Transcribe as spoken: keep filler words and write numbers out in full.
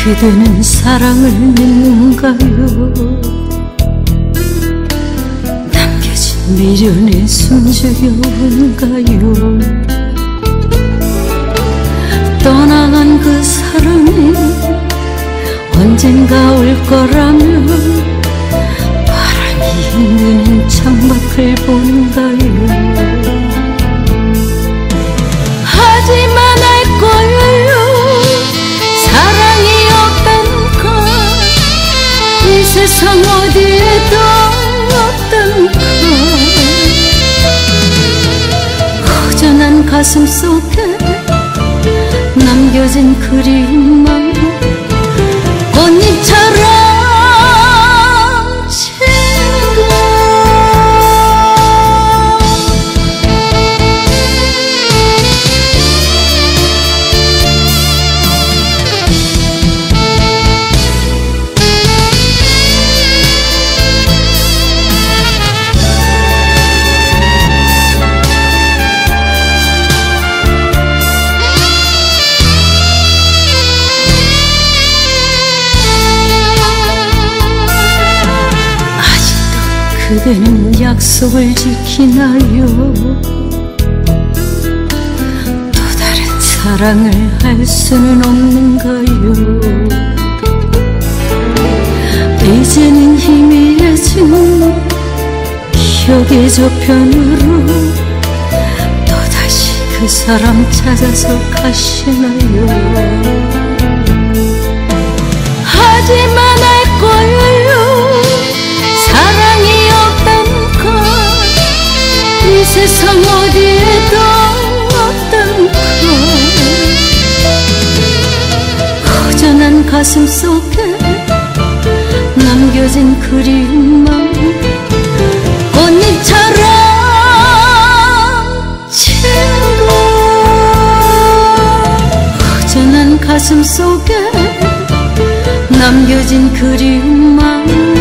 그대는 사랑을 믿는가요? 남겨진 미련에 숨죽여온가요? 떠나간 그 사람이 언젠가 올 거라면 바람이 흔드는 창밖을 보는가요? 하지만 알 거예요, 사랑이 없다는 걸. 이 세상 어디에도 없다는 걸. 허전한 가슴 속에 남겨진 그리움만 꽃잎처럼 그대는 약속을 지키나요? 또 다른 사랑을 할 수는 없는가요? 이제는 희미해진 기억의 저편으로 또다시 그 사람 찾아서 가시나요? 하지만 알 거예요, 사랑이 이 세상 어디에도 없다는 걸. 허전한 가슴 속에 남겨진 그리움만 꽃잎처럼 친구. 허전한 가슴 속에 남겨진 그리움만